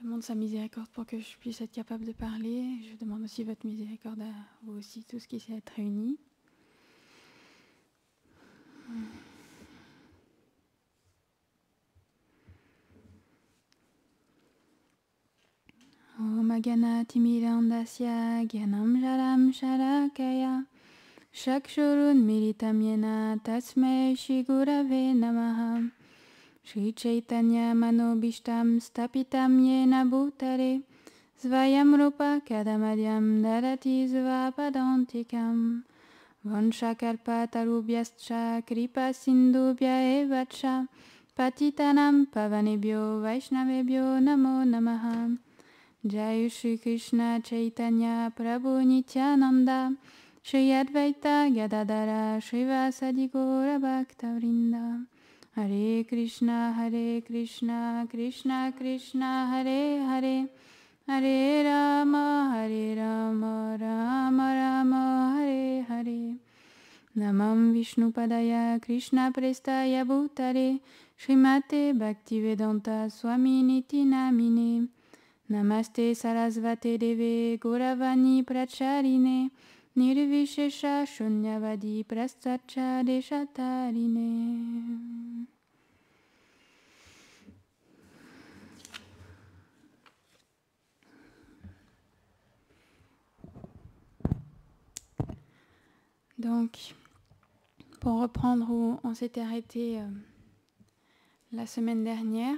demande sa miséricorde pour que je puisse être capable de parler. Je demande aussi votre miséricorde à vous aussi, tous qui êtes réunis. Om Gana Timirandasya Gyanam Jaram Sharakaya Shakshurun Militam Yena Tasmai Shri Gurave Namaha Shri Chaitanya Manobishtam Stapitam Yena Bhutare Svayam Rupa Kadamadyam Darati Svapadantikam Vanshakalpa Tarubhyascha Kripa Sindhubhya Evacha Patitanam Pavanebhyo Vaishnavebhyo Namo Namaha Jai Shri Krishna Chaitanya Prabhu Nityananda Shri Advaita Gadadara Srivasadi Gaura Bhaktavrinda Hare Krishna Krishna Krishna Hare Hare Hare Rama Rama Rama Hare Hare Namam Vishnupadaya Krishna Prestaya Bhutare Srimate Bhaktivedanta Swami Niti Namine Namaste Sarasvate Deve Gauravani Pracharine Nirvishesha Shunyavadi Prastacha Deshatarine. Donc, pour reprendre où on s'était arrêté la semaine dernière,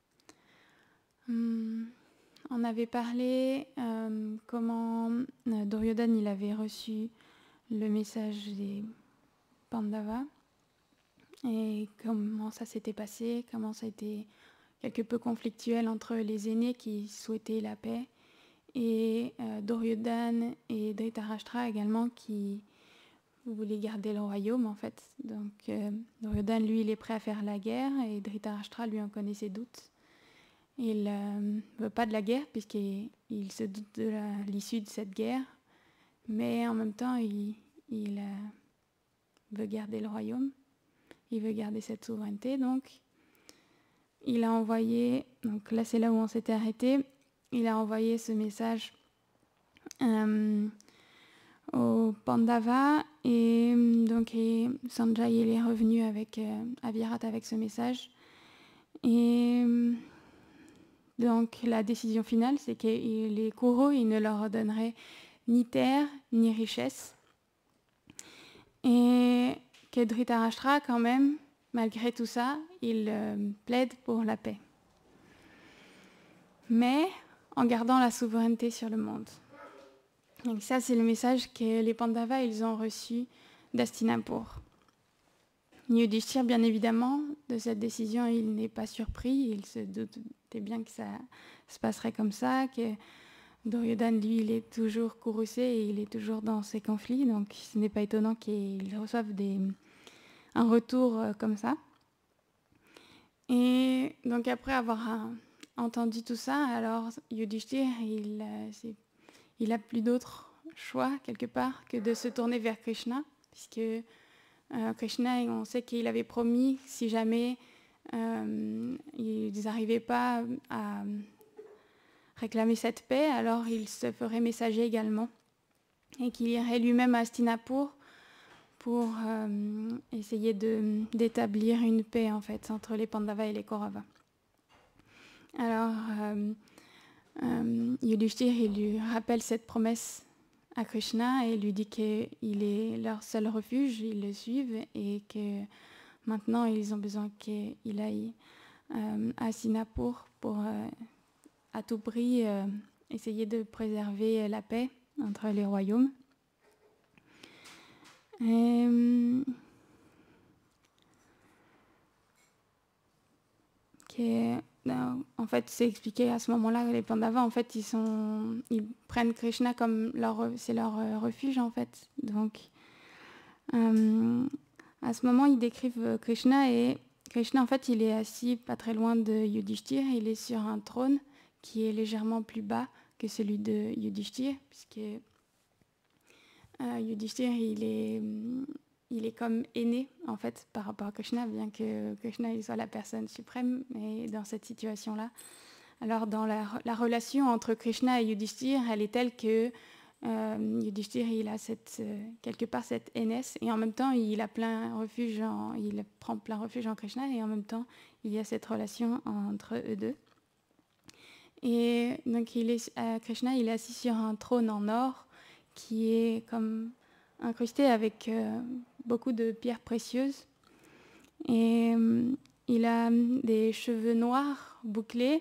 on avait parlé comment Duryodhana il avait reçu le message des Pandavas et comment ça s'était passé, comment ça a été quelque peu conflictuel entre les aînés qui souhaitaient la paix et Duryodhana et Dhritarashtra également qui voulaient garder le royaume en fait. Donc Duryodhana lui il est prêt à faire la guerre et Dhritarashtra lui en connaît ses doutes. Il ne veut pas de la guerre puisqu'il se doute de l'issue de cette guerre, mais en même temps, il veut garder le royaume, il veut garder cette souveraineté. Donc, il a envoyé, donc là c'est là où on s'était arrêté, il a envoyé ce message au Pandava et donc Sanjay il est revenu avec Avirat avec ce message et donc la décision finale, c'est que les Kouros, ils ne leur donneraient ni terre, ni richesse. Et que Dhritarashtra, quand même, malgré tout ça, il plaide pour la paix. Mais en gardant la souveraineté sur le monde. Donc ça, c'est le message que les Pandavas, ils ont reçu d'Hastinapur. Yudhishthir, bien évidemment, de cette décision, il n'est pas surpris. Il se doutait bien que ça se passerait comme ça, que Duryodhana, lui, il est toujours courroucé et il est toujours dans ces conflits. Donc, ce n'est pas étonnant qu'il reçoive un retour comme ça. Et donc, après avoir entendu tout ça, alors Yudhishthir, il a plus d'autre choix, quelque part, que de se tourner vers Krishna, puisque Krishna, on sait qu'il avait promis, si jamais ils n'arrivaient pas à réclamer cette paix, alors il se ferait messager également et qu'il irait lui-même à Hastinapur pour essayer d'établir une paix en fait entre les Pandavas et les Kauravas. Alors Yudhishthir, il lui rappelle cette promesse à Krishna et lui dit qu'il est leur seul refuge, ils le suivent et que maintenant ils ont besoin qu'il aille à Hastinapur pour à tout prix essayer de préserver la paix entre les royaumes. En fait, c'est expliqué à ce moment-là, les Pandavas, en fait, ils prennent Krishna comme c'est leur refuge, en fait. Donc, à ce moment, ils décrivent Krishna et Krishna, en fait, il est assis pas très loin de Yudhishthir. Il est sur un trône qui est légèrement plus bas que celui de Yudhishthir, puisque Yudhishthir, il est comme aîné en fait par rapport à Krishna, bien que Krishna il soit la personne suprême, mais dans cette situation-là, Alors dans la relation entre Krishna et Yudhishthir, elle est telle que Yudhishthir, il a quelque part cette aînesse, et en même temps il prend plein refuge en Krishna, et en même temps il y a cette relation entre eux deux. Et donc Krishna, il est assis sur un trône en or qui est comme incrusté avec beaucoup de pierres précieuses. Et il a des cheveux noirs bouclés.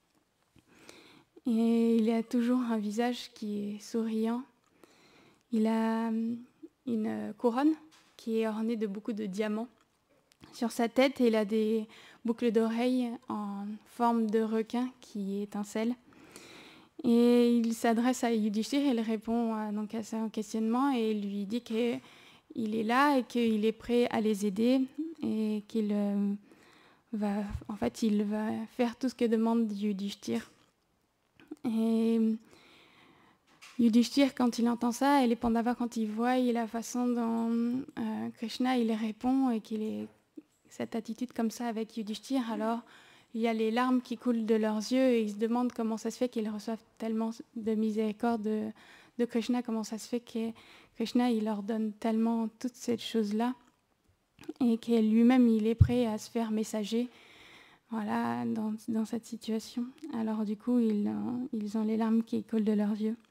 Et il a toujours un visage qui est souriant. Il a une couronne qui est ornée de beaucoup de diamants sur sa tête, et il a des boucles d'oreilles en forme de requin qui étincellent. Et il s'adresse à Yudhishthir, il répond donc à son questionnement, et il lui dit qu'il est là et qu'il est prêt à les aider, et qu'il va faire tout ce que demande Yudhishthir. Et Yudhishthir, quand il entend ça, et les Pandavas, quand ils voient la façon dont Krishna il répond, et qu'il ait cette attitude comme ça avec Yudhishthir, alors il y a les larmes qui coulent de leurs yeux, et ils se demandent comment ça se fait qu'ils reçoivent tellement de miséricorde de Krishna, comment ça se fait que Krishna il leur donne tellement toutes ces choses-là, et que lui-même il est prêt à se faire messager. Voilà, dans cette situation. Alors du coup, ils ont les larmes qui coulent de leurs yeux.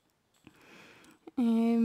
Et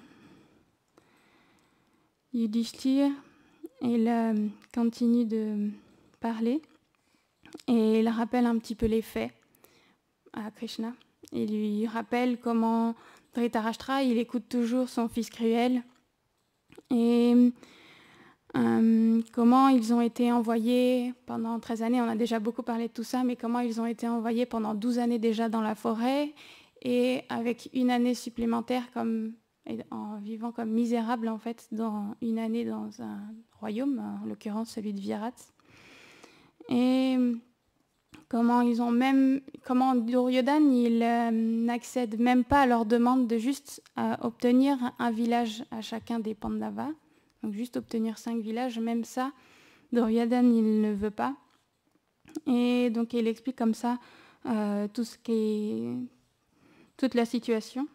Yudhishthir, il continue de parler, et il rappelle un petit peu les faits à Krishna. Il lui rappelle comment Dhritarashtra, il écoute toujours son fils cruel, et comment ils ont été envoyés pendant 13 années, on a déjà beaucoup parlé de tout ça, mais comment ils ont été envoyés pendant 12 années déjà dans la forêt, et avec une année supplémentaire en vivant comme misérables en fait, dans une année dans un royaume, en l'occurrence celui de Virat. Et comment Duryodhana, il n'accède même pas à leur demande de juste obtenir un village à chacun des Pandavas. Donc juste obtenir 5 villages, même ça, Duryodhana, il ne veut pas. Et donc il explique comme ça toute la situation.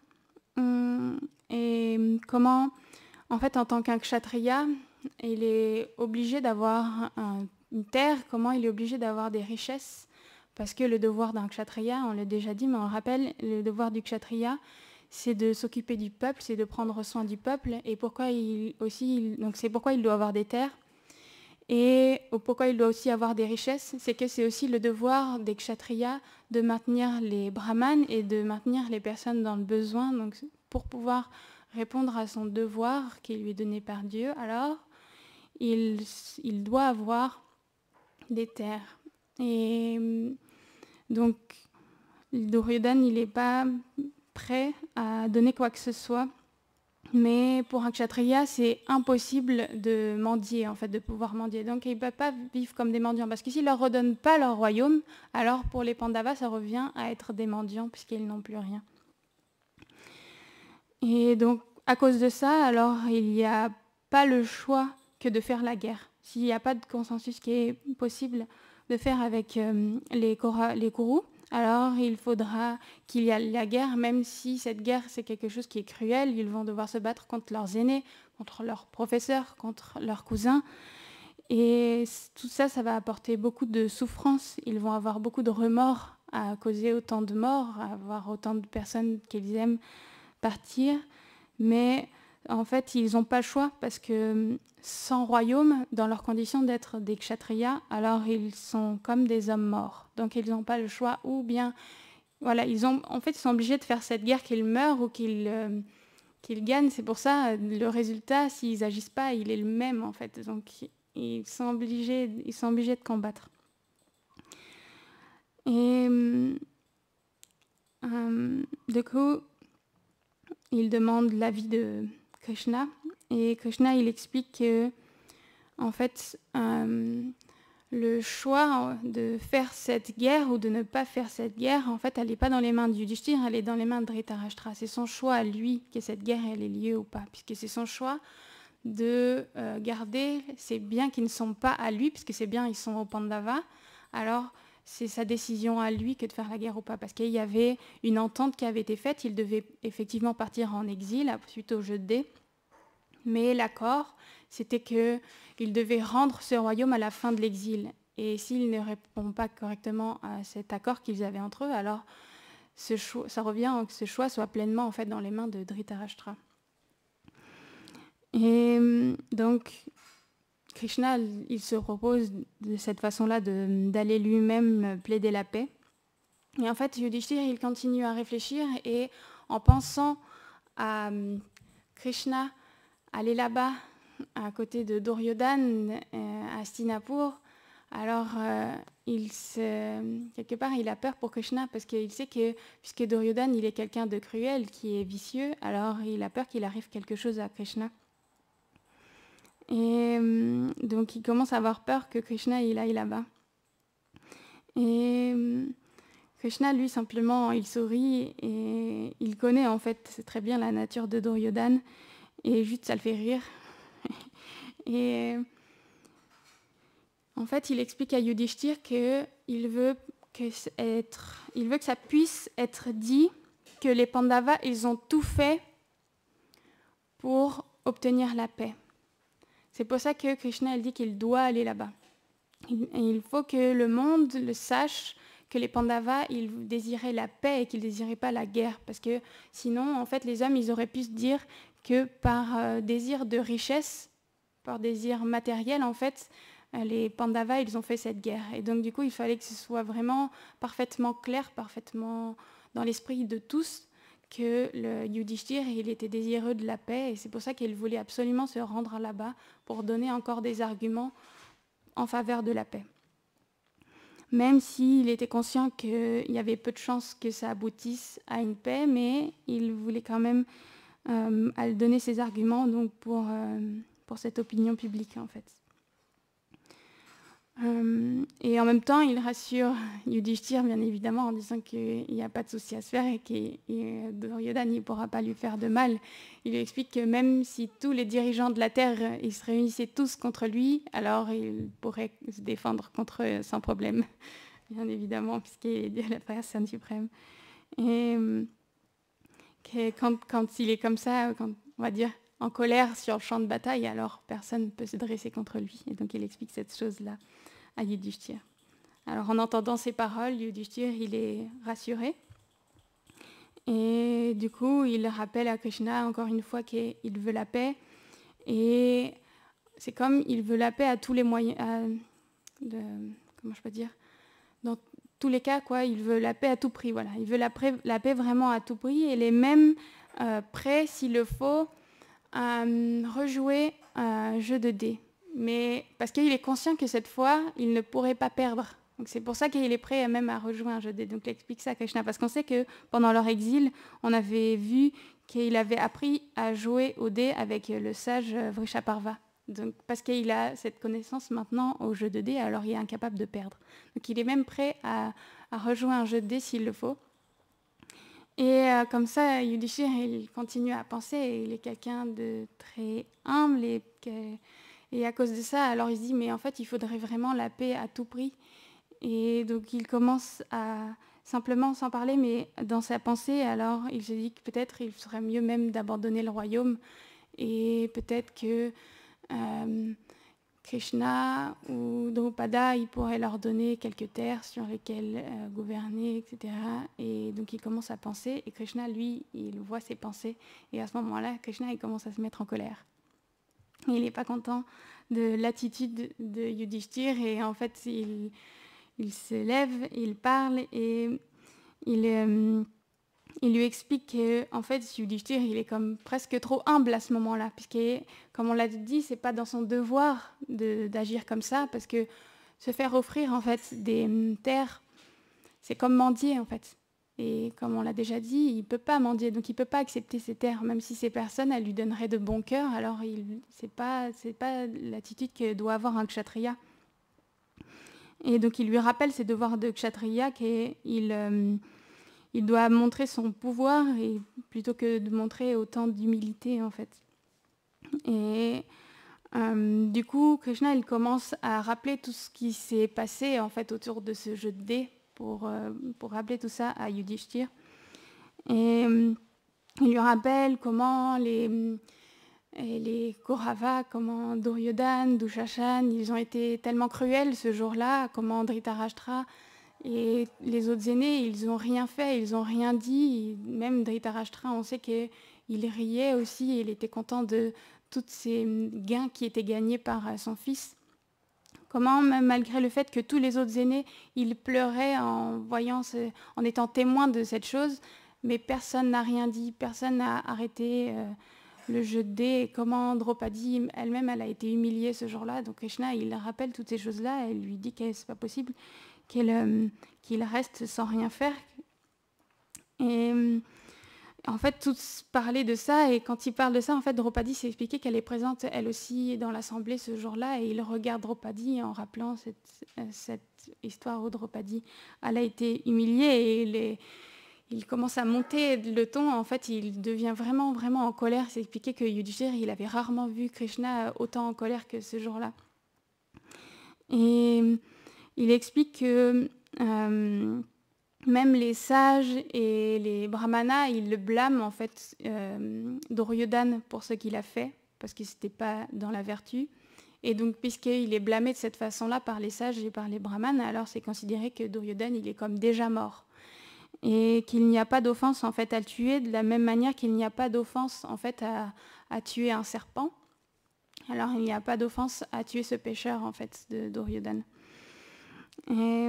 Et comment, en fait, en tant qu'un kshatriya, il est obligé d'avoir une terre, comment il est obligé d'avoir des richesses, parce que le devoir d'un kshatriya, on l'a déjà dit, mais on le rappelle, le devoir du kshatriya, c'est de s'occuper du peuple, c'est de prendre soin du peuple, et c'est pourquoi il doit avoir des terres, et pourquoi il doit aussi avoir des richesses, c'est que c'est aussi le devoir des kshatriyas de maintenir les brahmanes et de maintenir les personnes dans le besoin. Donc pour pouvoir répondre à son devoir qui lui est donné par Dieu, alors il doit avoir des terres. Et donc Duryodhana, il n'est pas prêt à donner quoi que ce soit, mais pour un kshatriya, c'est impossible de mendier, en fait, de pouvoir mendier. Donc ils ne peuvent pas vivre comme des mendiants, parce que s'ils ne leur redonnent pas leur royaume, alors pour les Pandavas, ça revient à être des mendiants, puisqu'ils n'ont plus rien. Et donc, à cause de ça, alors il n'y a pas le choix que de faire la guerre. S'il n'y a pas de consensus qui est possible de faire avec les Kourous, alors il faudra qu'il y ait la guerre, même si cette guerre c'est quelque chose qui est cruel. Ils vont devoir se battre contre leurs aînés, contre leurs professeurs, contre leurs cousins. Et tout ça, ça va apporter beaucoup de souffrance. Ils vont avoir beaucoup de remords à causer autant de morts, à avoir autant de personnes qu'ils aiment partir. Mais en fait, ils n'ont pas le choix, parce que sans royaume, dans leur condition d'être des kshatriyas, alors ils sont comme des hommes morts. Donc ils n'ont pas le choix, ou bien, voilà, ils sont obligés de faire cette guerre, qu'ils meurent ou qu'ils gagnent. C'est pour ça, le résultat, s'ils n'agissent pas, il est le même, en fait. Donc ils sont obligés de combattre. Et du coup, ils demandent l'avis de Krishna, et Krishna il explique que en fait le choix de faire cette guerre ou de ne pas faire cette guerre, en fait elle n'est pas dans les mains de Yudhishthir, elle est dans les mains de Dhritarashtra. C'est son choix à lui que cette guerre elle ait lieu ou pas, puisque c'est son choix de garder ces biens qui ne sont pas à lui, puisque ces biens ils sont aux Pandavas. Alors c'est sa décision à lui que de faire la guerre ou pas. Parce qu'il y avait une entente qui avait été faite. Il devait effectivement partir en exil suite au jeu de dés. Mais l'accord, c'était qu'il devait rendre ce royaume à la fin de l'exil. Et s'il ne répond pas correctement à cet accord qu'ils avaient entre eux, alors ça revient que ce choix soit pleinement en fait dans les mains de Dhritarashtra. Et donc, Krishna, il se propose de cette façon-là d'aller lui-même plaider la paix. Et en fait, Yudhishthir, il continue à réfléchir et en pensant à Krishna aller là-bas, à côté de Duryodhana, à Hastinapur, alors quelque part, il a peur pour Krishna parce qu'il sait que, puisque Duryodhana, il est quelqu'un de cruel, qui est vicieux, alors il a peur qu'il arrive quelque chose à Krishna. Et donc, il commence à avoir peur que Krishna, il aille là-bas. Et Krishna, lui, simplement, il sourit et il connaît, en fait, très bien la nature de Duryodhana. Et juste, ça le fait rire. Et en fait, il explique à Yudhishthir qu'il veut que ça puisse être dit que les Pandavas, ils ont tout fait pour obtenir la paix. C'est pour ça que Krishna elle dit qu'il doit aller là-bas. Il faut que le monde le sache que les Pandavas, ils désiraient la paix et qu'ils ne désiraient pas la guerre. Parce que sinon, en fait, les hommes, ils auraient pu se dire que par désir de richesse, par désir matériel, en fait, les Pandavas, ils ont fait cette guerre. Et donc, du coup, il fallait que ce soit vraiment parfaitement clair, parfaitement dans l'esprit de tous, que le Yudhishthir, il était désireux de la paix. Et c'est pour ça qu'il voulait absolument se rendre là-bas pour donner encore des arguments en faveur de la paix. Même s'il était conscient qu'il y avait peu de chances que ça aboutisse à une paix, mais il voulait quand même donner ses arguments donc pour cette opinion publique, en fait. Et en même temps, il rassure Yudhishthir, bien évidemment, en disant qu'il n'y a pas de souci à se faire et que Duryodhana ne pourra pas lui faire de mal. Il lui explique que même si tous les dirigeants de la Terre ils se réunissaient tous contre lui, alors il pourrait se défendre contre eux sans problème, bien évidemment, puisqu'il est la personne suprême. Et quand il est comme ça, quand, on va dire, en colère sur le champ de bataille, alors personne ne peut se dresser contre lui. Et donc il explique cette chose-là à Yudhishthir. Alors en entendant ces paroles, Yudhishthir, il est rassuré. Et du coup, il rappelle à Krishna encore une fois qu'il veut la paix. Et c'est comme il veut la paix à tous les moyens. Comment je peux dire ? Dans tous les cas, quoi, il veut la paix à tout prix. Voilà. Il veut la paix vraiment à tout prix. Et il est même prêt, s'il le faut, à rejouer un jeu de dés. Mais parce qu'il est conscient que cette fois, il ne pourrait pas perdre. Donc c'est pour ça qu'il est prêt même à rejouer un jeu de dés. Donc il explique ça à Krishna. Parce qu'on sait que pendant leur exil, on avait vu qu'il avait appris à jouer au dés avec le sage Vrishaparva. Donc, parce qu'il a cette connaissance maintenant au jeu de dés, alors il est incapable de perdre. Donc il est même prêt à rejouer un jeu de dés s'il le faut. Et comme ça, Yudhishthir, il continue à penser. Et il est quelqu'un de très humble et à cause de ça, alors il se dit, mais en fait, il faudrait vraiment la paix à tout prix. Et donc, il commence à simplement s'en parler, mais dans sa pensée, alors il se dit que peut-être il serait mieux même d'abandonner le royaume. Et peut-être que Krishna ou Drupada, il pourrait leur donner quelques terres sur lesquelles gouverner, etc. Et donc, il commence à penser. Et Krishna, lui, il voit ses pensées. Et à ce moment-là, Krishna, il commence à se mettre en colère. Il n'est pas content de l'attitude de Yudhishthir et en fait, il se lève, il parle et il lui explique que en fait, Yudhishthir, il est comme presque trop humble à ce moment-là, puisque, comme on l'a dit, c'est pas dans son devoir d'agir comme ça, parce que se faire offrir en fait des terres, c'est comme mendier en fait. Et comme on l'a déjà dit, il ne peut pas mendier, donc il ne peut pas accepter ces terres, même si ces personnes, elles lui donneraient de bon cœur, alors ce n'est pas l'attitude que doit avoir un kshatriya. Et donc il lui rappelle ses devoirs de kshatriya, qu'il doit montrer son pouvoir, et plutôt que de montrer autant d'humilité en fait. Et Du coup, Krishna, il commence à rappeler tout ce qui s'est passé en fait autour de ce jeu de dés pour rappeler tout ça à Yudhishthir. Et il lui rappelle comment les Kauravas, comment Duryodhana, Dushashan, ils ont été tellement cruels ce jour-là, comment Dhritarashtra et les autres aînés, ils n'ont rien fait, ils n'ont rien dit. Même Dhritarashtra, on sait qu'il riait aussi, il était content de tous ces gains qui étaient gagnés par son fils. Comment, même malgré le fait que tous les autres aînés, ils pleuraient en étant témoins de cette chose, mais personne n'a rien dit, personne n'a arrêté le jeu de dés. Et comment Draupadi elle-même, elle a été humiliée ce jour-là. Donc Krishna, il rappelle toutes ces choses-là et lui dit que c'est pas possible qu'il reste sans rien faire. Et en fait, tous parlaient de ça, et quand il parle de ça, en fait, Draupadi s'est expliqué qu'elle est présente, elle aussi, dans l'assemblée ce jour-là, et il regarde Draupadi en rappelant cette histoire où Draupadi, elle a été humiliée, et il commence à monter le ton, en fait, il devient vraiment, vraiment en colère. Il s'est expliqué que Yudhishthir, il avait rarement vu Krishna autant en colère que ce jour-là. Et il explique que même les sages et les brahmanas, ils le blâment en fait Duryodhana pour ce qu'il a fait, parce que c'était pas dans la vertu. Et donc, puisqu'il est blâmé de cette façon-là par les sages et par les brahmanes, alors c'est considéré que Duryodhana, il est comme déjà mort. Et qu'il n'y a pas d'offense en fait à le tuer, de la même manière qu'il n'y a pas d'offense en fait à tuer un serpent. Alors il n'y a pas d'offense à tuer ce pécheur en fait de Duryodhana. Et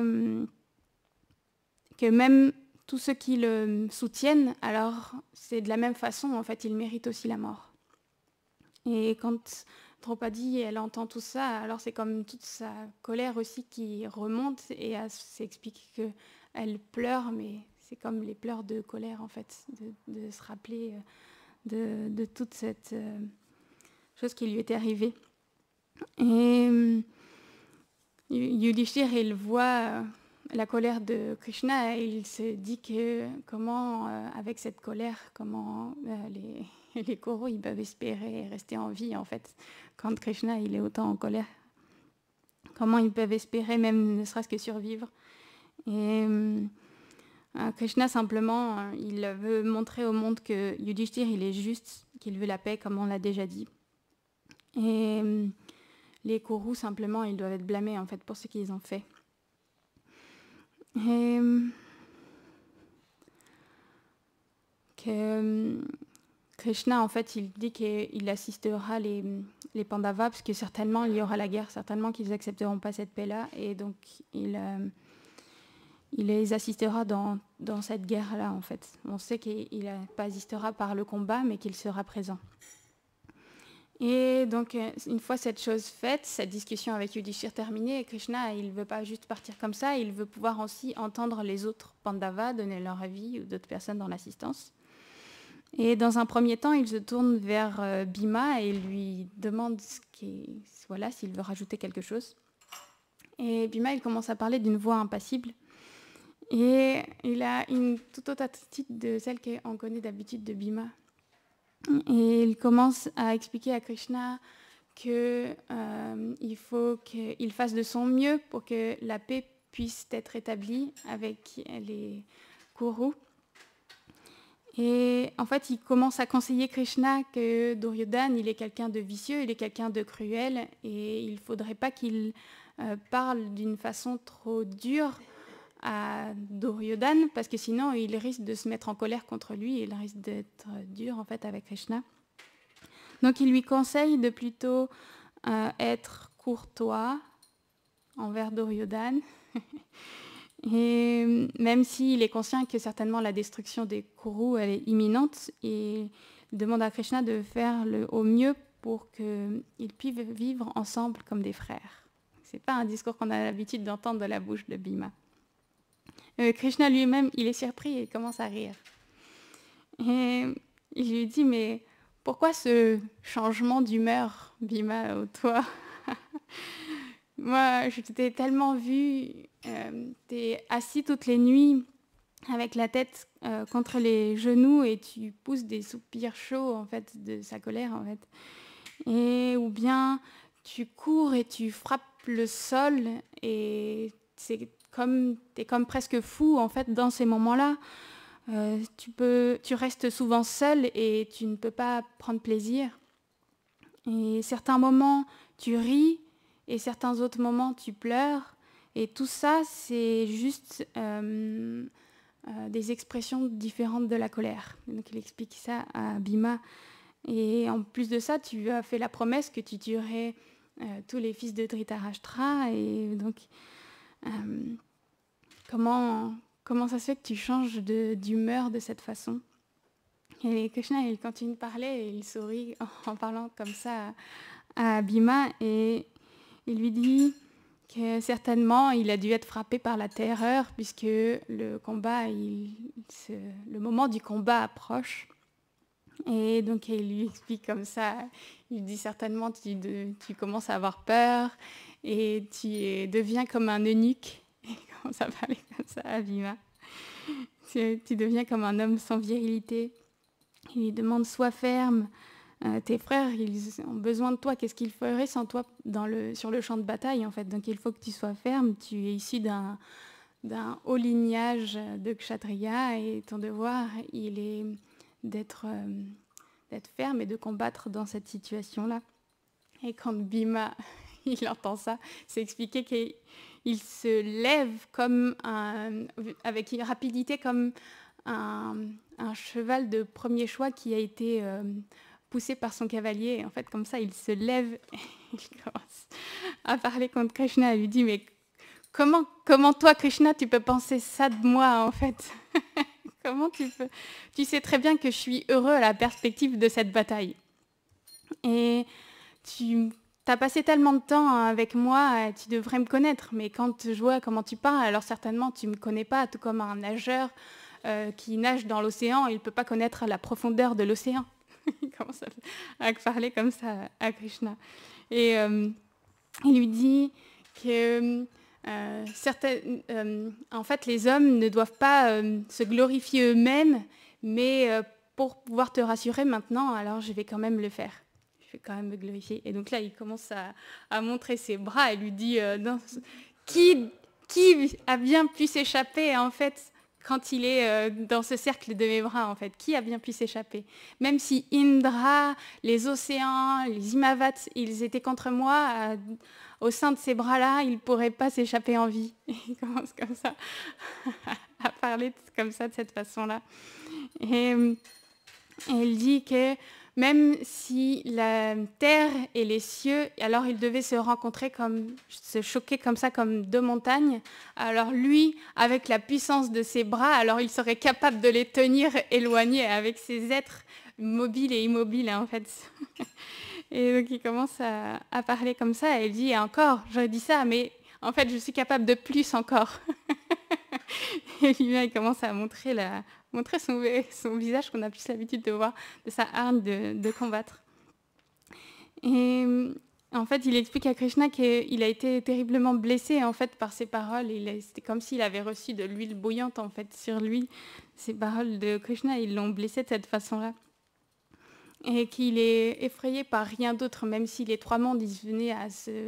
que même tous ceux qui le soutiennent, alors c'est de la même façon, en fait, ils méritent aussi la mort. Et quand Draupadi, elle entend tout ça, alors c'est comme toute sa colère aussi qui remonte, et elle s'explique qu'elle pleure, mais c'est comme les pleurs de colère, en fait, de se rappeler de toute cette chose qui lui était arrivée. Et Yudhishthir, il voit la colère de Krishna, et il se dit que comment, avec cette colère, comment les Kaurus, ils peuvent espérer rester en vie, en fait, quand Krishna, il est autant en colère. Comment ils peuvent espérer même ne serait-ce que survivre. Et Krishna, simplement, il veut montrer au monde que Yudhishthir, il est juste, qu'il veut la paix, comme on l'a déjà dit. Et les Kaurus, simplement, ils doivent être blâmés, en fait, pour ce qu'ils ont fait. Et que Krishna, en fait, il dit qu'il assistera les Pandavas, parce que certainement, il y aura la guerre, certainement qu'ils n'accepteront pas cette paix-là, et donc il les assistera dans cette guerre-là, en fait. On sait qu'il pas assistera par le combat, mais qu'il sera présent. Et donc, une fois cette chose faite, cette discussion avec Yudhishthir terminée, Krishna, il ne veut pas juste partir comme ça, il veut pouvoir aussi entendre les autres Pandavas donner leur avis, ou d'autres personnes dans l'assistance. Et dans un premier temps, il se tourne vers Bhima et lui demande s'il veut rajouter quelque chose. Et Bhima, il commence à parler d'une voix impassible. Et il a une toute autre attitude de celle qu'on connaît d'habitude de Bhima. Et il commence à expliquer à Krishna qu'il faut qu'il fasse de son mieux pour que la paix puisse être établie avec les Kaurus. Et en fait, il commence à conseiller Krishna que Duryodhana, il est quelqu'un de vicieux, il est quelqu'un de cruel, et il ne faudrait pas qu'il parle d'une façon trop dure à Duryodhana, parce que sinon il risque de se mettre en colère contre lui, et il risque d'être dur en fait avec Krishna. Donc il lui conseille de plutôt être courtois envers Duryodhana, et même s'il est conscient que certainement la destruction des Kaurus elle est imminente, il demande à Krishna de faire au mieux pour qu'ils puissent vivre ensemble comme des frères. C'est pas un discours qu'on a l'habitude d'entendre de la bouche de Bhima. Krishna lui-même, il est surpris et il commence à rire. Et il lui dit, mais pourquoi ce changement d'humeur, Bhima, toi? Moi, je t'ai tellement vu, t'es assis toutes les nuits avec la tête contre les genoux et tu pousses des soupirs chauds en fait de sa colère en fait. ou bien tu cours et tu frappes le sol et t'es comme presque fou en fait dans ces moments-là. Tu restes souvent seul et tu ne peux pas prendre plaisir. Et certains moments, tu ris et certains autres moments, tu pleures. Et tout ça, c'est juste des expressions différentes de la colère. Donc il explique ça à Bhima. Et en plus de ça, tu as fait la promesse que tu tuerais tous les fils de Dhritarashtra. Et donc, comment ça se fait que tu changes d'humeur de cette façon? Et Krishna, il continue de parler et il sourit en parlant comme ça à Bhima. Et il lui dit que certainement, il a dû être frappé par la terreur puisque le moment du combat approche. Et donc, il lui explique comme ça, il dit certainement, tu commences à avoir peur et tu deviens comme un eunuque. Et il commence à parler comme ça à Bhima. Tu deviens comme un homme sans virilité. Il lui demande, sois ferme. Tes frères, ils ont besoin de toi. Qu'est-ce qu'ils feraient sans toi sur le champ de bataille, en fait? Donc, il faut que tu sois ferme. Tu es issu d'un haut lignage de Kshatriya et ton devoir, il est d'être ferme et de combattre dans cette situation-là. Et quand Bhima, il entend ça, c'est expliqué qu'il se lève avec une rapidité comme un cheval de premier choix qui a été poussé par son cavalier. Et en fait, comme ça, il se lève et il commence à parler contre Krishna. Il lui dit, mais comment toi, Krishna, tu peux penser ça de moi, en fait? Comment tu peux? Tu sais très bien que je suis heureux à la perspective de cette bataille. Et tu as passé tellement de temps avec moi, tu devrais me connaître. Mais quand je vois comment tu parles, alors certainement tu ne me connais pas, tout comme un nageur qui nage dans l'océan, il ne peut pas connaître la profondeur de l'océan. Il commence à parler comme ça à Krishna. Et il lui dit que en fait, les hommes ne doivent pas se glorifier eux-mêmes, mais pour pouvoir te rassurer maintenant, alors je vais quand même le faire. Je vais quand même me glorifier. Et donc là, il commence à montrer ses bras et lui dit qui a bien pu s'échapper, en fait, quand il est dans ce cercle de mes bras, en fait? Qui a bien pu s'échapper? Même si Indra, les océans, les Himavats, ils étaient contre moi, au sein de ces bras-là, il ne pourrait pas s'échapper en vie. Et il commence comme ça à parler comme ça, de cette façon-là. Et il dit que même si la terre et les cieux, alors ils devaient se rencontrer, se choquer comme ça, comme deux montagnes, alors lui, avec la puissance de ses bras, alors il serait capable de les tenir éloignés avec ses êtres mobiles et immobiles, en fait. Et donc il commence à parler comme ça, et il dit, encore, j'aurais dit ça, mais en fait je suis capable de plus encore. Et lui, il commence à montrer son visage qu'on a plus l'habitude de voir, de sa hargne de combattre. Et en fait, il explique à Krishna qu'il a été terriblement blessé en fait par ces paroles. C'était comme s'il avait reçu de l'huile bouillante en fait sur lui. Ces paroles de Krishna, ils l'ont blessé de cette façon-là. Et qu'il est effrayé par rien d'autre, même si les trois mondes ils venaient à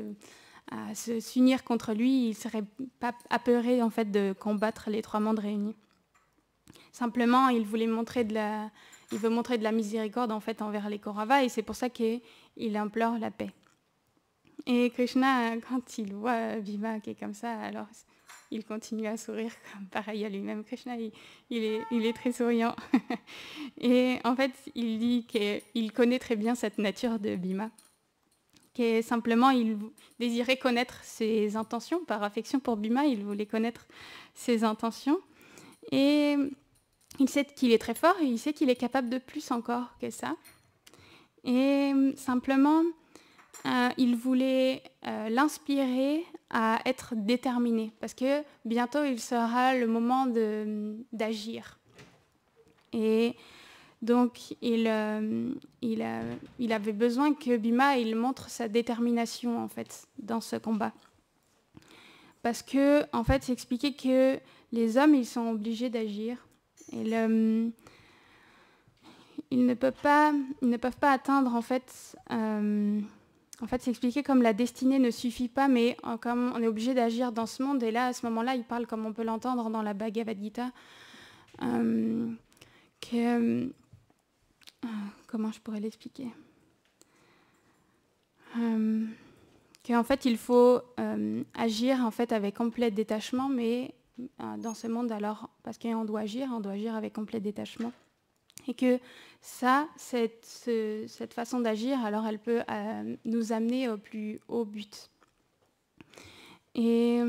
s'unir contre lui, il ne serait pas apeuré en fait de combattre les trois mondes réunis. Simplement, il veut montrer de la miséricorde en fait envers les Kauravas, et c'est pour ça qu'il implore la paix. Et Krishna, quand il voit Bhima qui est comme ça, alors il continue à sourire, comme pareil à lui-même. Krishna, il est très souriant. Et en fait, il dit qu'il connaît très bien cette nature de Bhima, que simplement il désirait connaître ses intentions. Par affection pour Bhima, il voulait connaître ses intentions. Et il sait qu'il est très fort et il sait qu'il est capable de plus encore que ça. Et simplement, il voulait l'inspirer à être déterminé, parce que bientôt il sera le moment d'agir. Et donc il avait besoin que Bhima il montre sa détermination en fait dans ce combat, parce que en fait c'est expliqué que les hommes ils sont obligés d'agir. Et ils ne peuvent pas atteindre, en fait, c'est expliqué comme la destinée ne suffit pas, mais comme on est obligé d'agir dans ce monde. Et là, à ce moment-là, il parle, comme on peut l'entendre dans la Bhagavad Gita, que, comment je pourrais l'expliquer, qu'en fait, il faut agir en fait avec complet détachement, mais dans ce monde, alors, parce qu'on doit agir avec complet détachement. Et que ça, cette façon d'agir, alors elle peut nous amener au plus haut but. Et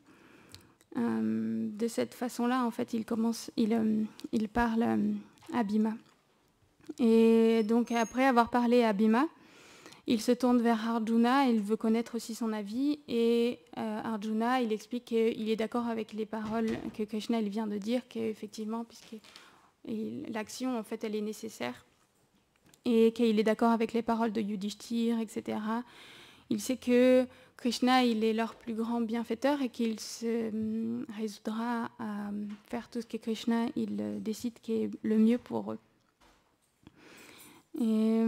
de cette façon-là, en fait, il parle à Bhima. Et donc, après avoir parlé à Bhima, il se tourne vers Arjuna, il veut connaître aussi son avis. Et Arjuna, il explique qu'il est d'accord avec les paroles que Krishna il vient de dire, qu'effectivement, puisque l'action, en fait, elle est nécessaire, et qu'il est d'accord avec les paroles de Yudhishthir, etc. Il sait que Krishna, il est leur plus grand bienfaiteur et qu'il se résoudra à faire tout ce que Krishna, il décide qui est le mieux pour eux. Et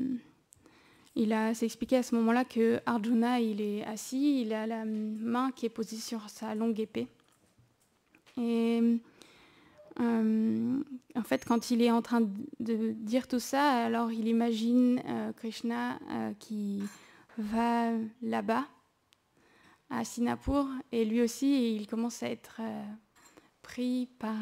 c'est expliqué à ce moment-là que Arjuna, il est assis, il a la main qui est posée sur sa longue épée. Et en fait, quand il est en train de dire tout ça, alors il imagine Krishna qui va là-bas, à Sinapur, et lui aussi, il commence à être pris par,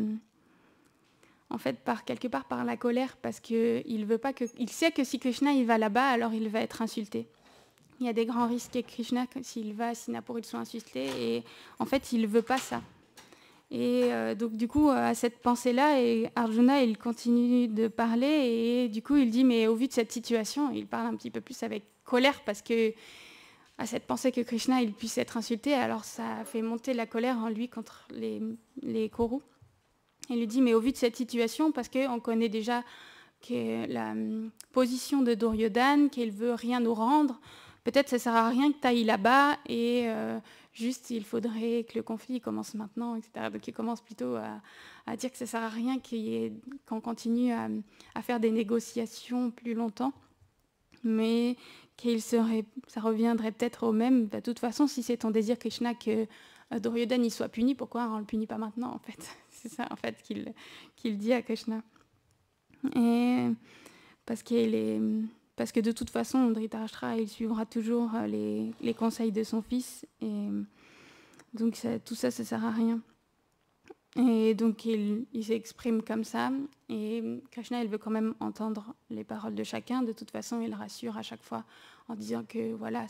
quelque part par la colère, parce qu'il veut pas il sait que si Krishna il va là-bas, alors il va être insulté. Il y a des grands risques que Krishna, s'il va à Sinapur, il soit insulté, et en fait, il veut pas ça. Et donc du coup, à cette pensée-là, et Arjuna, il continue de parler, et du coup, il dit, mais au vu de cette situation, il parle un petit peu plus avec colère, parce que à cette pensée que Krishna, il puisse être insulté, alors ça fait monter la colère en lui contre les Kurus. Il lui dit, mais au vu de cette situation, parce qu'on connaît déjà que la position de Duryodhana, qu'il veut rien nous rendre, peut-être ça ne sert à rien que tu ailles là-bas, et juste il faudrait que le conflit commence maintenant, etc. Donc il commence plutôt à dire que ça ne sert à rien qu'on continue à faire des négociations plus longtemps, mais ça reviendrait peut-être au même. De toute façon, si c'est ton désir, Krishna, que Duryodhana il soit puni, pourquoi on ne le punit pas maintenant, en fait? C'est ça, en fait, qu'il dit à Krishna. Et parce que de toute façon, Dhritarashtra, il suivra toujours les conseils de son fils, et donc tout ça, ça ne sert à rien. Et donc il s'exprime comme ça, et Krishna, il veut quand même entendre les paroles de chacun. De toute façon, il rassure à chaque fois en disant que voilà,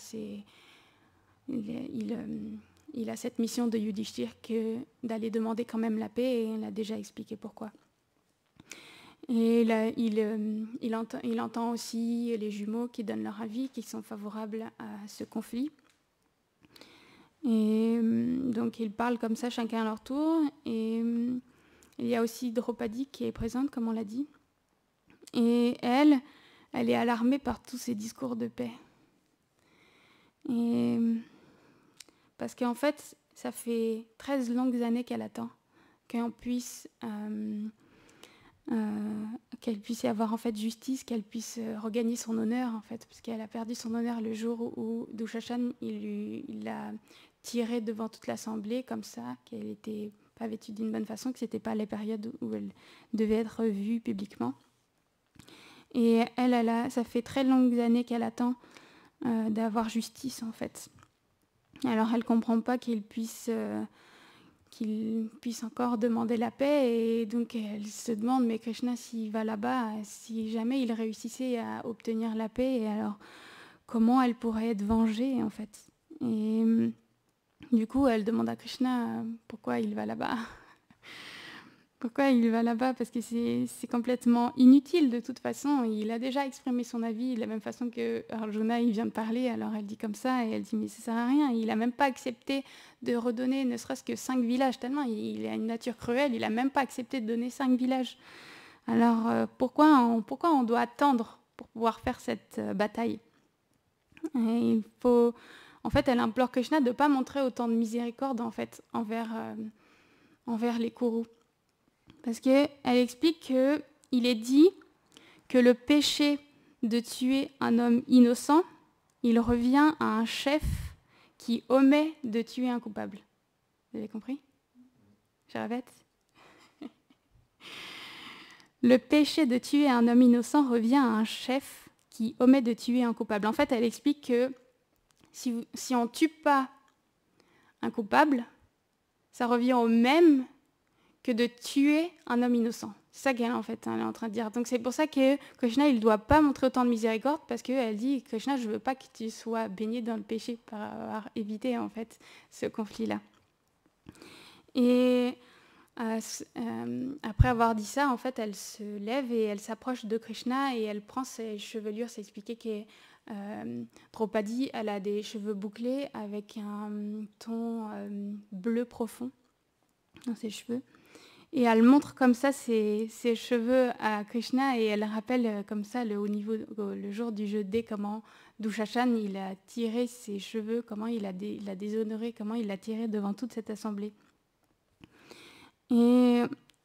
il a cette mission de Yudhishthir d'aller demander quand même la paix, et il a déjà expliqué pourquoi. Et là, il entend aussi les jumeaux qui donnent leur avis, qui sont favorables à ce conflit. Et donc ils parlent comme ça, chacun à leur tour. Et il y a aussi Draupadi qui est présente, comme on l'a dit. Et elle est alarmée par tous ces discours de paix. Et parce qu'en fait, ça fait 13 longues années qu'elle attend qu'on puisse... qu'elle puisse y avoir en fait justice, qu'elle puisse regagner son honneur, en fait, parce qu'elle a perdu son honneur le jour où Dushashan il l'a tirée devant toute l'assemblée comme ça, qu'elle n'était pas vêtue d'une bonne façon, que c'était pas les périodes où elle devait être vue publiquement. Et ça fait très longues années qu'elle attend d'avoir justice, en fait. Alors elle comprend pas qu'il puisse encore demander la paix, et donc elle se demande, mais Krishna, s'il va là-bas, si jamais il réussissait à obtenir la paix, et alors comment elle pourrait être vengée, en fait. Et du coup, elle demande à Krishna pourquoi il va là-bas. Pourquoi il va là-bas? Parce que c'est complètement inutile de toute façon. Il a déjà exprimé son avis de la même façon que Arjuna, il vient de parler. Alors elle dit comme ça, et elle dit mais ça sert à rien. Il n'a même pas accepté de redonner ne serait-ce que 5 villages, tellement il a une nature cruelle. Il n'a même pas accepté de donner 5 villages. Alors pourquoi on doit attendre pour pouvoir faire cette bataille? Et en fait, elle implore Krishna de ne pas montrer autant de miséricorde en fait, envers les Kurus. Parce qu'elle explique qu'il est dit que le péché de tuer un homme innocent, il revient à un chef qui omet de tuer un coupable. Vous avez compris? Je répète. Le péché de tuer un homme innocent revient à un chef qui omet de tuer un coupable. En fait, elle explique que si on ne tue pas un coupable, ça revient au même que de tuer un homme innocent. C'est ça qu'elle elle est en train de dire. Donc c'est pour ça que Krishna, il ne doit pas montrer autant de miséricorde, parce qu'elle dit, Krishna, je ne veux pas que tu sois baigné dans le péché par avoir évité en fait ce conflit-là. Et après avoir dit ça, en fait, elle se lève et elle s'approche de Krishna et elle prend ses chevelures. C'est expliqué que Draupadi, elle a des cheveux bouclés avec un ton bleu profond dans ses cheveux. Et elle montre comme ça ses cheveux à Krishna et elle rappelle comme ça le jour du jeu D, comment Dushashan, il a tiré ses cheveux, comment il a déshonoré, comment il l'a tiré devant toute cette assemblée. Et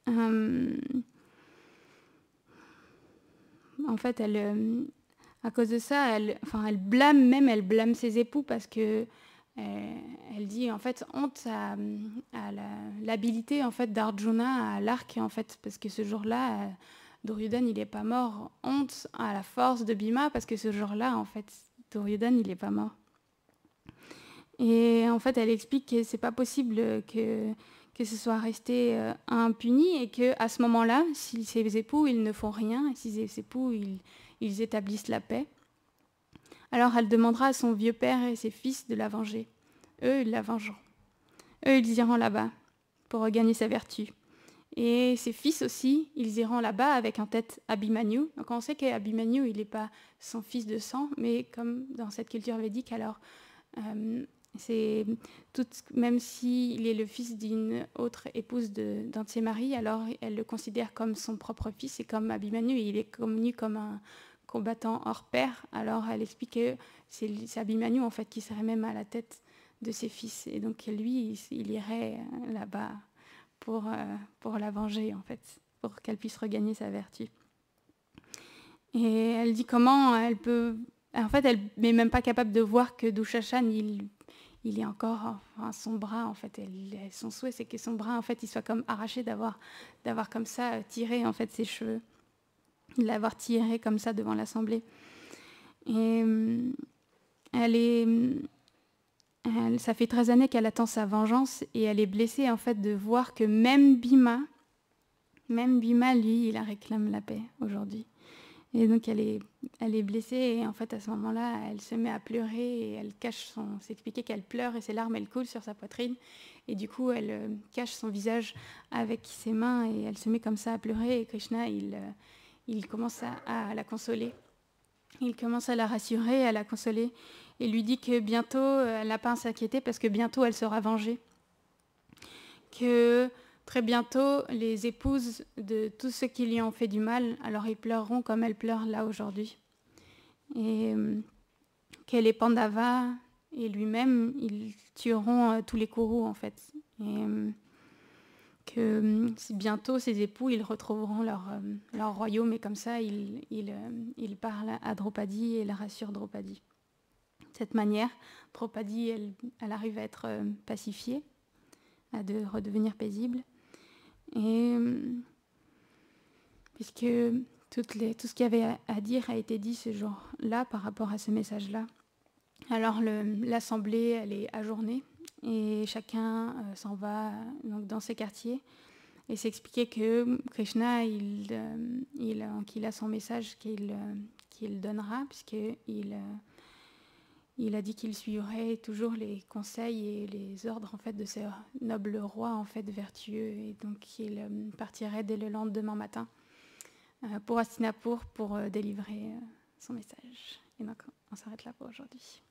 en fait, à cause de ça, elle blâme ses époux parce que elle dit en fait honte à l'habilité en fait d'Arjuna à l'arc en fait, parce que ce jour-là Duryodhana il est pas mort. Honte à la force de Bhima parce que ce jour-là en fait Duryodhana il est pas mort. Et en fait elle explique que c'est pas possible que ce soit resté impuni et que à ce moment-là, si ses époux ils ne font rien, si ses époux ils établissent la paix, alors elle demandera à son vieux père et ses fils de la venger. Eux, ils la vengeront. Eux, ils iront là-bas pour regagner sa vertu. Et ses fils aussi, ils iront là-bas avec en tête Abhimanyu. Donc on sait qu'Abhimanyu, il n'est pas son fils de sang, mais comme dans cette culture védique, alors même s'il est le fils d'une autre épouse d'un de ses maris, alors elle le considère comme son propre fils. Et comme Abhimanyu, il est connu comme un combattant hors pair, alors elle explique que c'est Abhimanyu en fait qui serait même à la tête de ses fils. Et donc lui, il irait là-bas pour la venger en fait, pour qu'elle puisse regagner sa vertu. Et elle dit comment elle peut... En fait, elle n'est même pas capable de voir que Dushashan, il est encore... Enfin, son bras, en fait, son souhait, c'est que son bras, en fait, il soit comme arraché d'avoir comme ça tiré, en fait, ses cheveux. De l'avoir tiré comme ça devant l'assemblée. Et ça fait 13 années qu'elle attend sa vengeance et elle est blessée, en fait, de voir que même Bhima, lui, il réclame la paix aujourd'hui. Et donc elle est blessée et en fait à ce moment-là, elle se met à pleurer et elle cache c'est expliqué qu'elle pleure et ses larmes elles coulent sur sa poitrine et du coup elle cache son visage avec ses mains et elle se met comme ça à pleurer et Krishna il commence à la consoler. Il commence à la rassurer, à la consoler et lui dit que bientôt elle n'a pas à s'inquiéter parce que bientôt elle sera vengée. Que très bientôt, les épouses de tous ceux qui lui ont fait du mal, alors ils pleureront comme elle pleure là aujourd'hui. Et que les Pandavas et lui-même, ils tueront tous les Kourous en fait. Et que bientôt, ses époux, ils retrouveront leur royaume et comme ça, ils parlent à Draupadi et la rassurent Draupadi. De cette manière, Draupadi, elle arrive à être pacifiée, à redevenir paisible. Et puisque tout ce qu'il y avait à dire a été dit ce jour-là par rapport à ce message-là, alors l'assemblée elle est ajournée et chacun s'en va donc, dans ses quartiers. Et c'est expliqué que Krishna qu'il a son message qu'il donnera, puisqu'il il a dit qu'il suivrait toujours les conseils et les ordres en fait de ce noble roi en fait vertueux et donc il partirait dès le lendemain matin pour Hastinapur pour délivrer son message. Et donc on s'arrête là pour aujourd'hui.